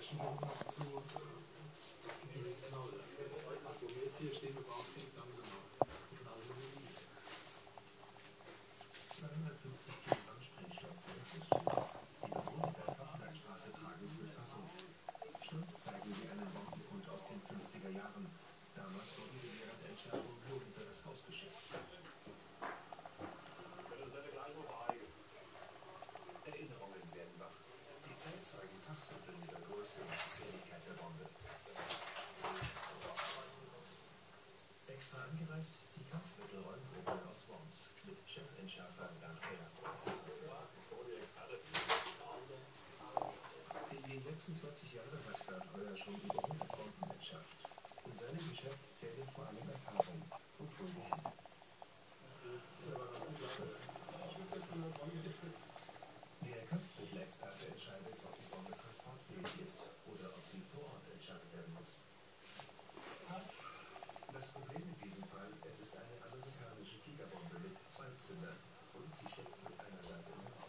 Schiene noch zu, das geht ja jetzt genau, was wo wir jetzt hier stehen, gebraucht, haben sie noch. Genauso wie die. 250 Kilogramm Sprengstoff für Flussbesuch. Die Bewohner der Fachwerkstraße tragen es mit Fassung. Stolz zeigen sie einen Bombenfund aus den 50er Jahren. Damals wurden sie während der Entschärfung nur hinter das Haus geschätzt. Erinnerungen werden wach. Die Zeitzeugen fachsimpeln über Größe und Gefährlichkeit der Bombe. Extra angereist die Kampfmittelräumgruppe aus Worms mit Chefentschärfer Bernd Heer. In den letzten 20 Jahren hat Bernd Heer schon über 100 Bomben entschärft. In seinem Geschäft zählen vor allem Erfahrung und Wohlbefinden. Der Kampfmittelexperte entscheidet, ob die Bombe transportfähig ist oder ob sie vor Ort entschärft werden muss. Das Problem in diesem Fall, es ist eine amerikanische Fliegerbombe mit 2 Zündern und sie steckt mit einer Seite im Raum.